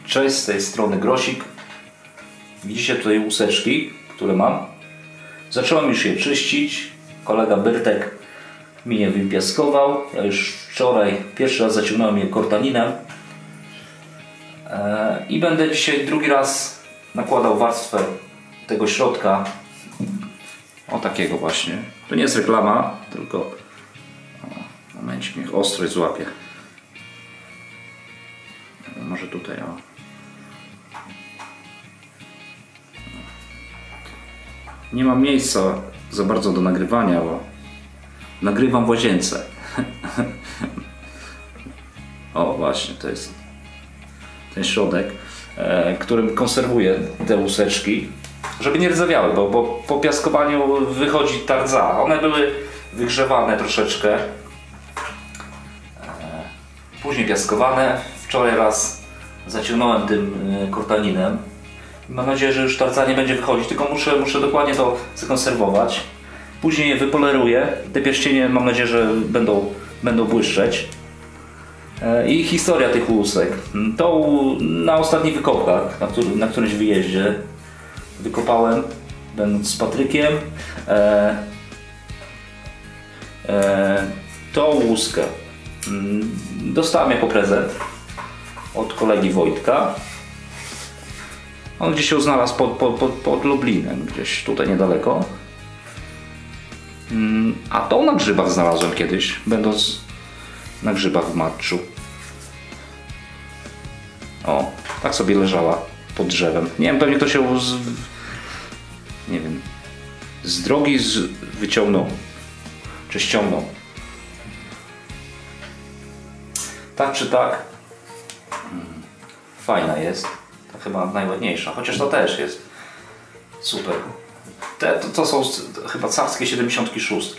Cześć, z tej strony Grosik. Widzicie tutaj łuseczki, które mam. Zacząłem już je czyścić. Kolega Byrtek mi je wypiaskował. Ja już wczoraj pierwszy raz zaciągnąłem je kortaninem. I będę dzisiaj drugi raz nakładał warstwę tego środka. O takiego właśnie. To nie jest reklama, tylko momencik, niech ostrość złapie. Może tutaj, o. Nie mam miejsca za bardzo do nagrywania, bo nagrywam w łazience. O, właśnie, to jest ten środek, którym konserwuję te łuseczki, żeby nie rdzawiały, bo po piaskowaniu wychodzi ta rdza. One były wygrzewane troszeczkę, później piaskowane. Wczoraj raz zaciągnąłem tym kortaninem. Mam nadzieję, że już ta rdza nie będzie wychodzić, tylko muszę dokładnie to zakonserwować. Później je wypoleruję. Te pierścienie, mam nadzieję, że będą błyszczeć. I historia tych łusek. To na ostatnich wykopkach, na którymś wyjeździe wykopałem, będąc z Patrykiem, tą łuskę dostałem jako prezent od kolegi Wojtka. On gdzieś się znalazł pod Lublinem, gdzieś tutaj niedaleko. A tą na grzybach znalazłem kiedyś, będąc na grzybach w Matczu. O, tak sobie leżała pod drzewem. Nie wiem, pewnie ktoś ją z drogi wyciągnął, czy ściągnął. Tak czy tak, fajna jest. To chyba najładniejsza, chociaż to też jest super. To są chyba carskie 76,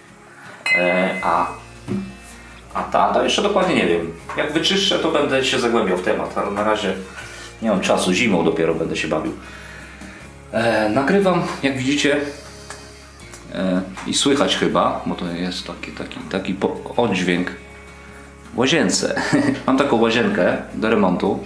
a ta to jeszcze dokładnie nie wiem. Jak wyczyszczę, to będę się zagłębiał w temat, ale na razie nie mam czasu, zimą dopiero będę się bawił. Nagrywam, jak widzicie, i słychać chyba, bo to jest taki oddźwięk w łazience. Mam taką łazienkę do remontu,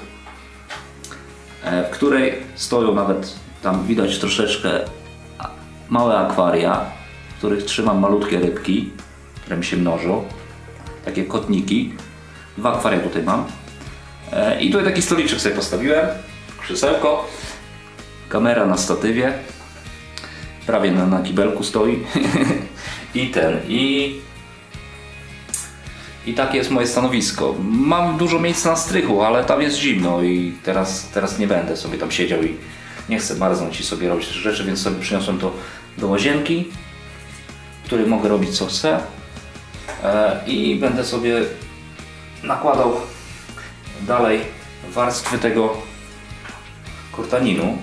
w której stoją nawet, tam widać troszeczkę, małe akwaria, w których trzymam malutkie rybki, które mi się mnożą. Takie kotniki. 2 akwaria tutaj mam. I tutaj taki stoliczek sobie postawiłem. Krzesełko. Kamera na statywie. Prawie na kibelku stoi. I takie jest moje stanowisko. Mam dużo miejsca na strychu, ale tam jest zimno i teraz nie będę sobie tam siedział i nie chcę marznąć i sobie robić rzeczy, więc sobie przyniosłem to do łazienki, w której mogę robić co chcę. I będę sobie nakładał dalej warstwy tego kortaninu,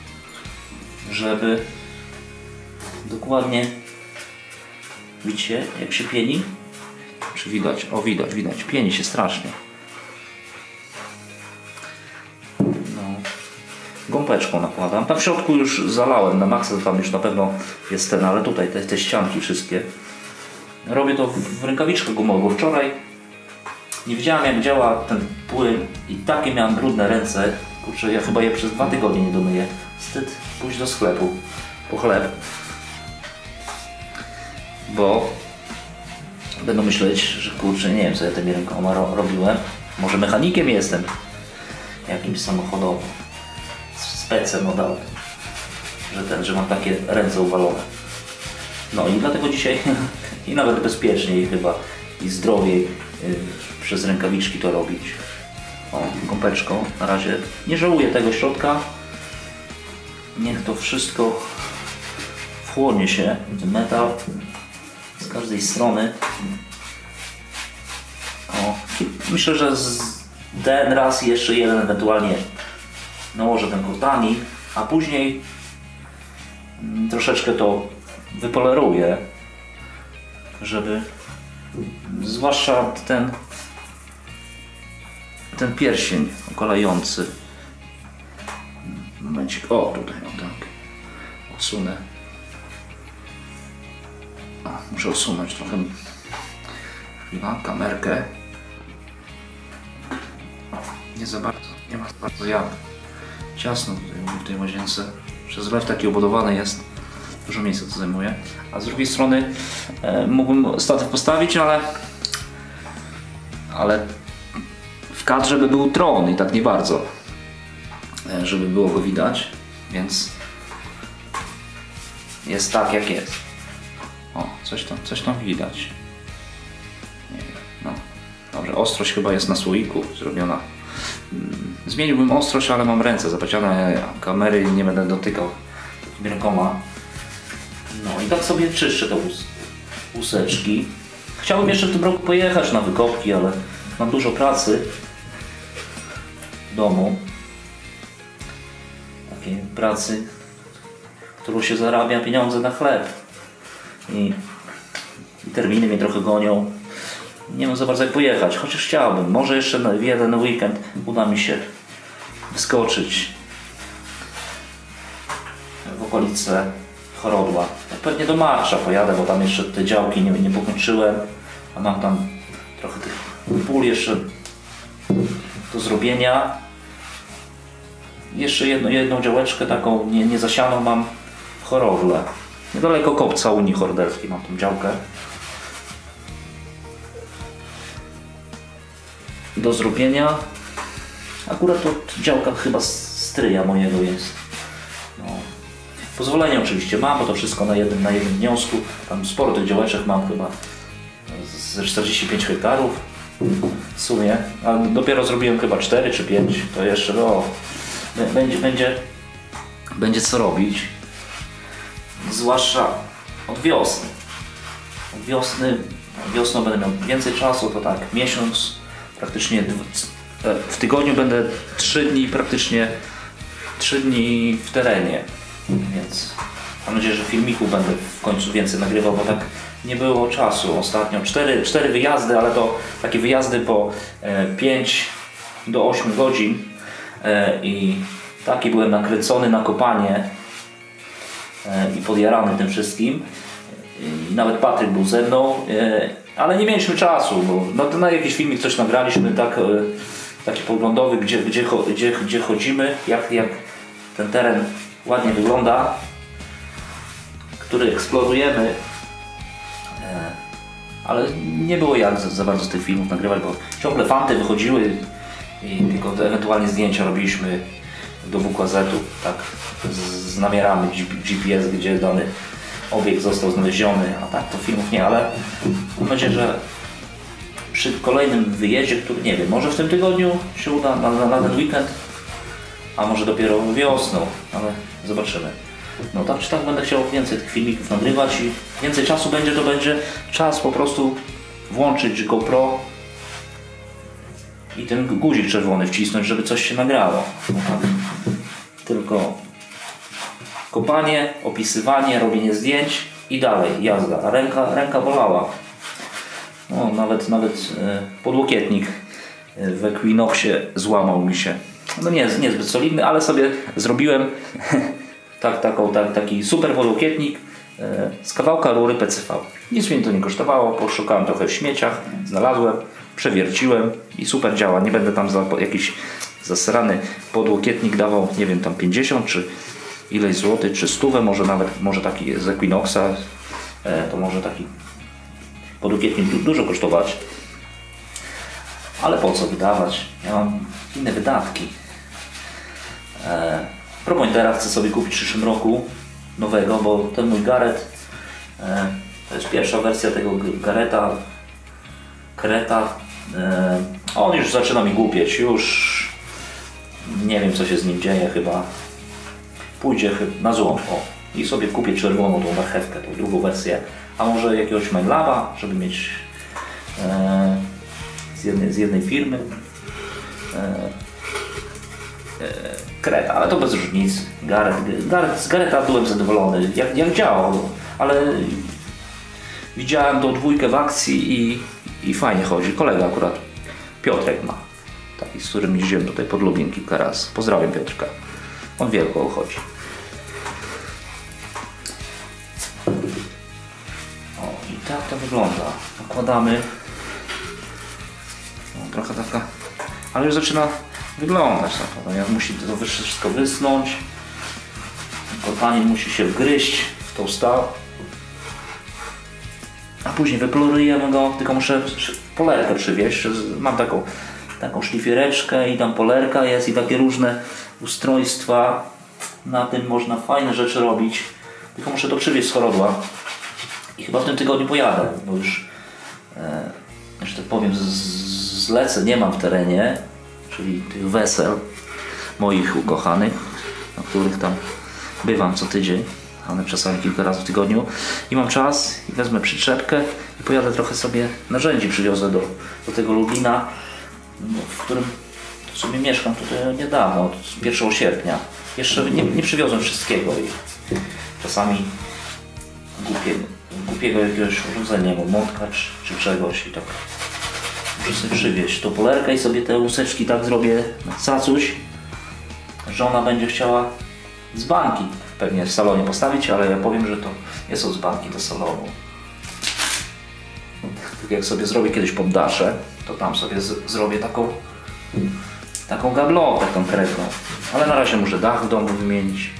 żeby dokładnie, widzicie jak się pieni? Czy widać? O, widać, pieni się strasznie. No. Gąbeczką nakładam. Tam w środku już zalałem na maksa, tam już na pewno jest ten, ale tutaj te ścianki wszystkie. Robię to w rękawiczkach gumowych. Wczoraj nie wiedziałem jak działa ten płyn i takie miałem brudne ręce. Kurczę, ja chyba je przez 2 tygodnie nie domyję. Wstyd pójść do sklepu po chleb. Bo będą myśleć, że kurczę, nie wiem co ja tymi rękoma robiłem. Może mechanikiem jestem. Jakimś samochodowym. Specem od auta. Że mam takie ręce uwalone. No i dlatego dzisiaj i nawet bezpieczniej chyba i zdrowiej przez rękawiczki to robić. O, gąbeczką. Na razie nie żałuję tego środka. Niech to wszystko wchłonie się, ten metal z każdej strony. O, myślę, że ten raz jeszcze jeden ewentualnie nałożę ten kortanin, a później troszeczkę to wypoleruję, żeby zwłaszcza ten pierścień okalający. Momencik, o tutaj, o tak, odsunę. Muszę odsunąć trochę kamerkę. Nie za bardzo, nie nie ma bardzo jak. Ciasno tutaj w tej łazience. Przez lew taki obudowany jest. Dużo miejsca to zajmuje. A z drugiej strony mógłbym statyw postawić, ale w kadrze by był tron i tak nie bardzo, żeby było go widać, więc jest tak jak jest. O, coś tam widać. Nie wiem, no. Dobrze, ostrość chyba jest na słoiku zrobiona. Zmieniłbym ostrość, ale mam ręce zapaciane, kamery nie będę dotykał rękoma. No i tak sobie czyszczę te łuseczki. Chciałbym jeszcze w tym roku pojechać na wykopki, ale mam dużo pracy w domu. Takiej pracy, którą się zarabia pieniądze na chleb. I terminy mnie trochę gonią. Nie wiem za bardzo jak pojechać, chociaż chciałbym. Może jeszcze w jeden weekend uda mi się wskoczyć w okolice Chorodła. Pewnie do Marsza pojadę, bo tam jeszcze te działki nie pokończyłem, a mam tam trochę tych pól jeszcze do zrobienia. Jeszcze jedną działeczkę taką niezasianą mam w Chorowle. Niedaleko kopca Unii Chordelskiej mam tą działkę do zrobienia. Akurat to działka chyba stryja mojego jest. No. Pozwolenie oczywiście mam, bo to wszystko na jednym wniosku. Tam sporo tych działeczek mam chyba ze 45 hektarów w sumie, ale dopiero zrobiłem chyba 4 czy 5, to jeszcze będzie co robić. Zwłaszcza od wiosny. Wiosną będę miał więcej czasu, to tak miesiąc, praktycznie w tygodniu będę 3 dni, praktycznie 3 dni w terenie, więc mam nadzieję, że filmików będę w końcu więcej nagrywał, bo tak nie było czasu ostatnio. 4 wyjazdy, ale to takie wyjazdy po 5 do 8 godzin i taki byłem nakręcony na kopanie i podjarany tym wszystkim. I nawet Patryk był ze mną, ale nie mieliśmy czasu, bo na jakiś filmik coś nagraliśmy, taki poglądowy, gdzie chodzimy, jak ten teren ładnie wygląda, który eksplorujemy, ale nie było jak za bardzo z tych filmów nagrywać, bo ciągle fanty wychodziły i tylko ewentualnie zdjęcia robiliśmy do WKZ-u, tak, z namiarami GPS, gdzie dany obiekt został znaleziony, a tak to filmów nie, ale mam nadzieję, że przy kolejnym wyjeździe, który nie wiem, może w tym tygodniu się uda na ten weekend, a może dopiero wiosną, ale zobaczymy. No tak czy tak będę chciał więcej tych filmików nagrywać i więcej czasu będzie, to będzie czas po prostu włączyć GoPro i ten guzik czerwony wcisnąć, żeby coś się nagrało. No tak. Tylko kopanie, opisywanie, robienie zdjęć i dalej jazda. A ręka bolała. No, nawet podłokietnik w Equinoxie złamał mi się. No niezbyt solidny, ale sobie zrobiłem taki super podłokietnik z kawałka rury PCV. Nic mnie to nie kosztowało, poszukałem trochę w śmieciach, znalazłem, przewierciłem i super działa. Nie będę tam za jakiś zasrany podłokietnik dawał, nie wiem, tam 50 czy ileś złotych, czy 100, może taki z Equinoxa, to może taki podłokietnik dużo kosztować. Ale po co wydawać? Ja mam inne wydatki. Promointera chcę sobie kupić w przyszłym roku nowego, bo ten mój Garrett to jest pierwsza wersja tego Garretta Creta. On już zaczyna mi głupieć, już nie wiem co się z nim dzieje, chyba pójdzie na złom i sobie kupię czerwoną tą marchewkę, tą drugą wersję, a może jakiegoś Minelaba, żeby mieć z jednej firmy Creta, ale to bez różnicy. Z Garretta byłem zadowolony, jak działał, ale widziałem tą dwójkę w akcji i fajnie chodzi. Kolega akurat Piotrek ma, taki, z którym jeździłem tutaj pod Lublin kilka razy. Pozdrawiam Piotrka, on wie, o kogo chodzi. O, i tak to wygląda. Nakładamy. No, trochę taka, ale już zaczyna wyglądać. Natomiast musi to wszystko wysnąć. Kotanie musi się wgryźć w tą stal. A później wyplorujemy go, tylko muszę polerkę przywieźć. Mam taką szlifiereczkę i tam polerka jest i takie różne ustrojstwa. Na tym można fajne rzeczy robić. Tylko muszę to przywieźć z Horodła. I chyba w tym tygodniu pojadę, bo już, że tak powiem, zleceń nie mam w terenie, czyli tych wesel moich ukochanych, na których tam bywam co tydzień, ale czasami kilka razy w tygodniu i mam czas i wezmę przyczepkę i pojadę trochę sobie narzędzi przywiozę do tego Lublina, w którym w sumie mieszkam tutaj niedawno, od 1 sierpnia. Jeszcze nie przywiozłem wszystkiego i czasami głupiego jakiegoś urządzenia, montka czy czegoś i tak muszę sobie przywieźć tą polerkę i sobie te łuseczki tak zrobię na cacuś, że ona będzie chciała dzbanki pewnie w salonie postawić, ale ja powiem, że to nie są dzbanki do salonu. Tak jak sobie zrobię kiedyś poddasze, to tam sobie zrobię taką gablotę konkretną. Ale na razie muszę dach w domu wymienić.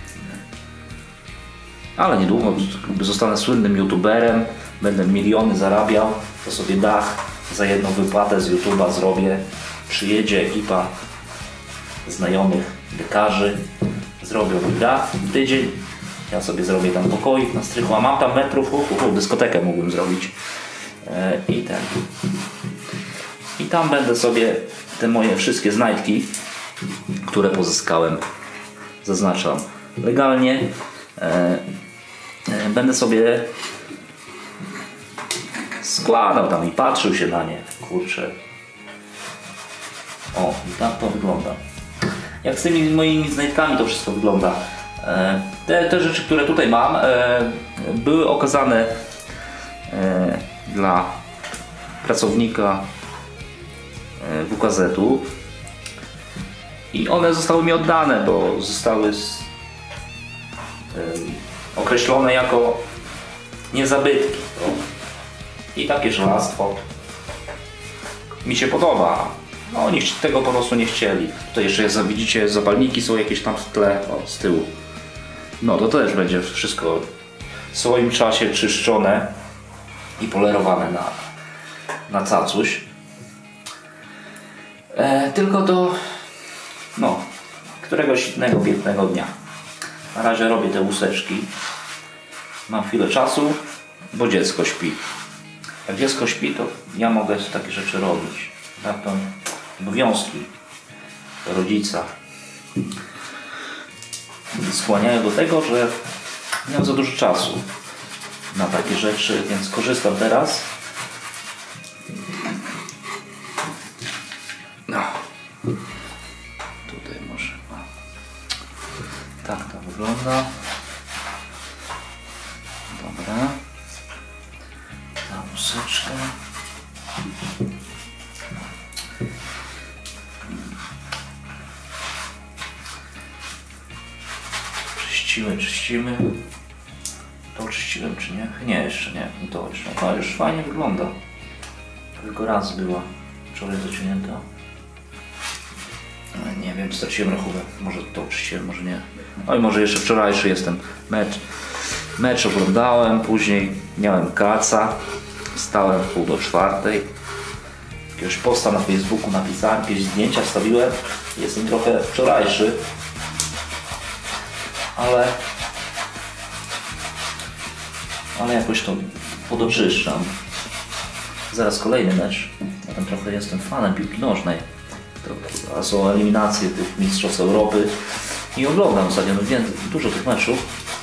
Ale niedługo zostanę słynnym youtuberem, będę miliony zarabiał, to sobie dach za jedną wypłatę z YouTube'a zrobię. Przyjedzie ekipa znajomych dekarzy, zrobią mi dach w tydzień. Ja sobie zrobię tam pokoik na strychu, a mam tam metrów, dyskotekę mógłbym zrobić. I tam będę sobie te moje wszystkie znajdki, które pozyskałem, zaznaczam legalnie, będę sobie składał tam i patrzył się na nie, kurczę. O, i tak to wygląda. Jak z tymi moimi znajdkami to wszystko wygląda. Te rzeczy, które tutaj mam, były okazane dla pracownika WKZ-u i one zostały mi oddane, bo zostały określone jako niezabytki. I takie żelastwo mi się podoba. No oni tego po prostu nie chcieli. Tutaj jeszcze jest, widzicie, zapalniki są jakieś tam w tle, z tyłu. No to też będzie wszystko w swoim czasie czyszczone i polerowane na cacuś. Tylko do któregoś innego pięknego dnia. Na razie robię te łuseczki. Mam chwilę czasu, bo dziecko śpi. Jak dziecko śpi, to ja mogę takie rzeczy robić. Tak, to obowiązki rodzica skłaniają do tego, że nie mam za dużo czasu na takie rzeczy, więc korzystam teraz. No. Tutaj może. Tak to wygląda. Dobra. Ta łuseczka. Czyścimy. To oczyściłem czy nie? Nie, jeszcze nie. To jeszcze. No już fajnie wygląda. Tylko raz była wczoraj zaciągnięta. Nie wiem, straciłem rachubę. Może to oczyściłem, może nie. No i może jeszcze wczorajszy jestem. Mecz oglądałem, później miałem kaca. Wstałem w 3:30. Jakiegoś posta na Facebooku napisałem, jakieś zdjęcia wstawiłem. Jestem trochę wczorajszy. Ale jakoś to podoczyszczam. Zaraz kolejny mecz. Ja tam trochę jestem fanem piłki nożnej. To są eliminacje tych mistrzostw Europy. I oglądam ostatnio dużo tych meczów.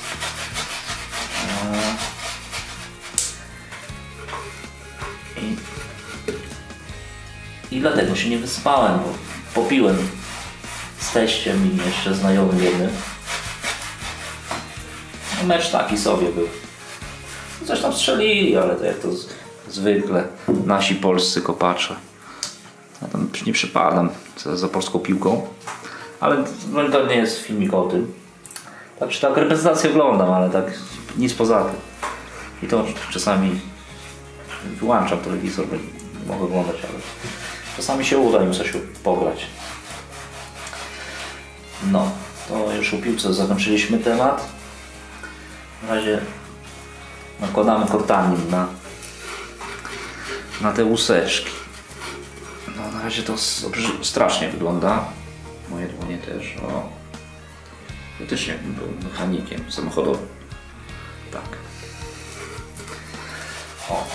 I dlatego się nie wyspałem, bo popiłem z teściem i jeszcze znajomym jednym. No, mecz taki sobie był. Coś tam strzelili, ale to jak to zwykle nasi polscy kopacze. Ja tam nie przypadam za polską piłką, ale to nie jest filmik o tym. Tak reprezentację oglądam, ale tak nic poza tym. I to czasami wyłączam telewizor, bo nie mogę oglądać, ale czasami się uda im coś pograć. No, to już o piłce zakończyliśmy temat. Na razie nakładamy kortanin na te łuseczki. No, na razie to strasznie wygląda. Moje dłonie też. O. Faktycznie był mechanikiem samochodowym. Tak. O.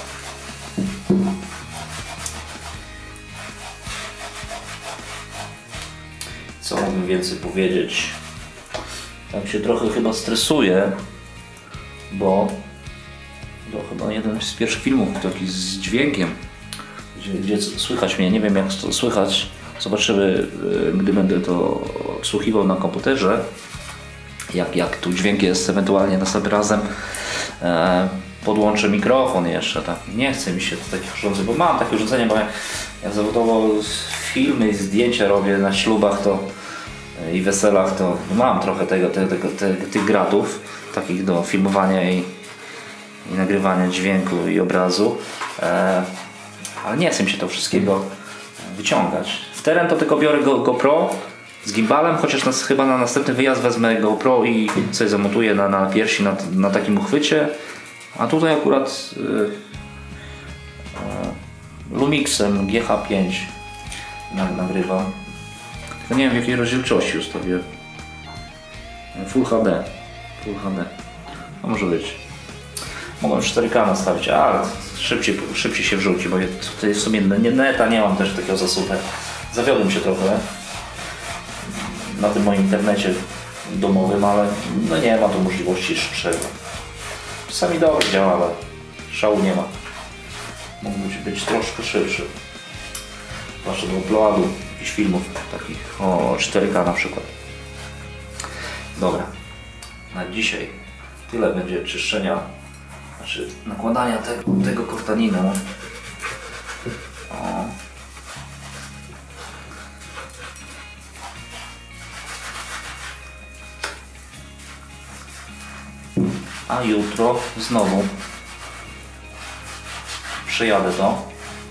Co mógłbym więcej powiedzieć? Tak się trochę chyba stresuję, bo to chyba jeden z pierwszych filmów taki z dźwiękiem, gdzie słychać mnie. Nie wiem, jak to słychać. Zobaczymy, gdy będę to odsłuchiwał na komputerze, jak tu dźwięk jest. Ewentualnie następnym razem podłączę mikrofon jeszcze. Tak. Nie chce mi się takich urządzeń, bo mam takie urządzenie, bo ja zawodowo filmy i zdjęcia robię na ślubach i weselach, to mam trochę tych gratów takich do filmowania i nagrywania dźwięku i obrazu, ale nie chcę mi się to wszystkiego wyciągać. W teren to tylko biorę GoPro z gimbalem, chociaż chyba na następny wyjazd wezmę GoPro i sobie zamontuję na piersi na takim uchwycie, a tutaj akurat Lumixem GH5 nagrywam. To nie wiem, w jakiej rozdzielczości ustawię. Full HD. No może być. Mogłem 4K nastawić, ale szybciej się wrzuci, bo tutaj w sumie neta nie mam też takiego zasupę. Zawiodłem się trochę na tym moim internecie domowym, ale no nie ma tu możliwości szybszego. Czasami dobrze działa, ale szału nie ma. Mógłby być troszkę szybszy. Zwłaszcza do uploadu jakichś filmów takich o 4K na przykład. Dobra, na dzisiaj tyle będzie czyszczenia, znaczy nakładania tego kortaninu. O. A jutro znowu przejadę to,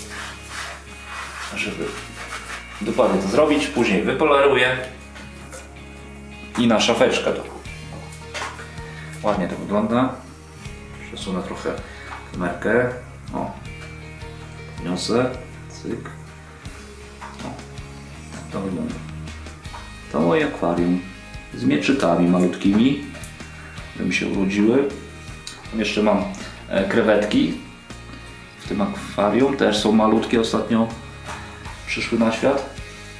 żeby dokładnie to zrobić, później wypoleruję i na szafeczkę to. Ładnie to wygląda. Przesunę trochę kamerkę. O, podniosę, cyk. O, to wygląda. To moje akwarium z mieczykami malutkimi, które mi się urodziły. Jeszcze mam krewetki w tym akwarium, też są malutkie, ostatnio przyszły na świat.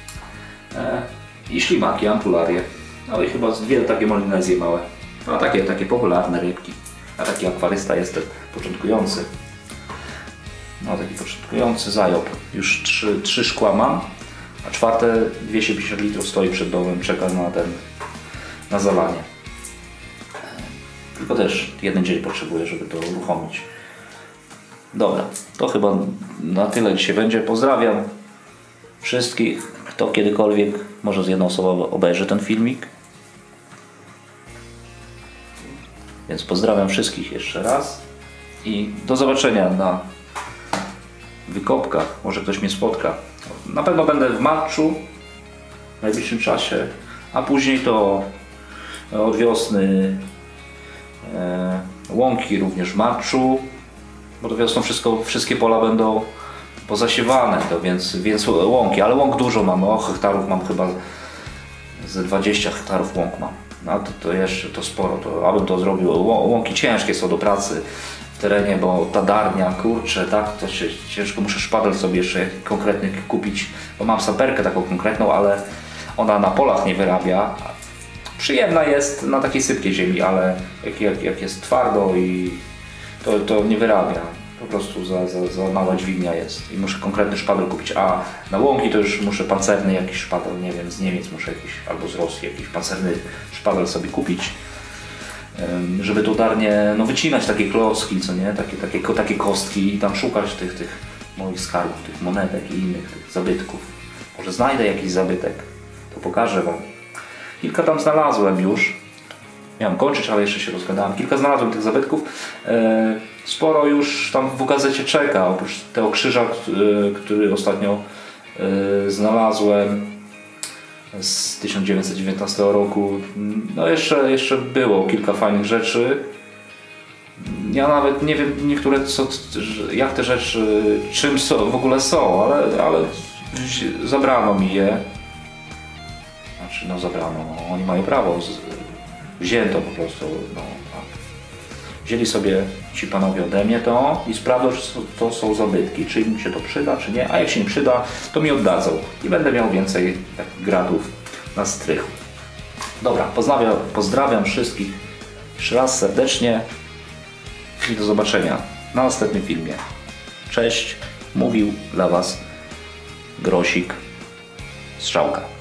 I ślimaki, ampularie. No i chyba dwie takie molinezje małe. No takie popularne rybki. A taki akwarysta jestem początkujący. No taki początkujący zajob. Już trzy szkła mam, a czwarte 250 litrów stoi przed domem, czeka na zalanie. Tylko też jeden dzień potrzebuję, żeby to uruchomić. Dobra, to chyba na tyle dzisiaj będzie. Pozdrawiam wszystkich, kto kiedykolwiek, może z jedną osobą obejrzy ten filmik. Więc pozdrawiam wszystkich jeszcze raz i do zobaczenia na wykopkach. Może ktoś mnie spotka. Na pewno będę w Marczu w najbliższym czasie, a później to od wiosny łąki również w Marczu, bo do wiosną wszystkie pola będą pozasiewane, to więc łąki, ale łąk dużo mam, hektarów mam chyba ze 20 hektarów łąk mam. No to jeszcze to sporo, to abym to zrobił. Łąki ciężkie są do pracy w terenie, bo ta darnia, kurczę, tak, to się ciężko, muszę szpadel sobie jeszcze konkretny kupić, bo mam saperkę taką konkretną, ale ona na polach nie wyrabia. Przyjemna jest na takiej sypkiej ziemi, ale jak jest twardo i to nie wyrabia. Po prostu za mała dźwignia jest i muszę konkretny szpadel kupić, a na łąki to już muszę pancerny jakiś szpadel, nie wiem, z Niemiec muszę jakiś, albo z Rosji jakiś pancerny szpadel sobie kupić, żeby to darnie, no wycinać takie klocki, co nie, takie kostki i tam szukać tych moich skarbów, tych monetek i innych tych zabytków. Może znajdę jakiś zabytek, to pokażę wam. Kilka tam znalazłem już. Miałem kończyć, ale jeszcze się rozgadałem. Kilka znalazłem tych zabytków. Sporo już tam w gazecie czeka, oprócz tego krzyża, który ostatnio znalazłem. z 1919 roku. No jeszcze było kilka fajnych rzeczy. Ja nawet nie wiem niektóre jak te rzeczy, czym w ogóle są, ale zabrano mi je. Znaczy no zabrano, no, oni mają prawo, wzięto po prostu. No, tak. Wzięli sobie ci panowie ode mnie to i sprawdzą, czy to są zabytki, czy im się to przyda, czy nie, a jak się nie przyda, to mi oddadzą i będę miał więcej takich gratów na strychu. Dobra, pozdrawiam wszystkich jeszcze raz serdecznie i do zobaczenia na następnym filmie. Cześć, mówił dla Was Grosik Strzałka.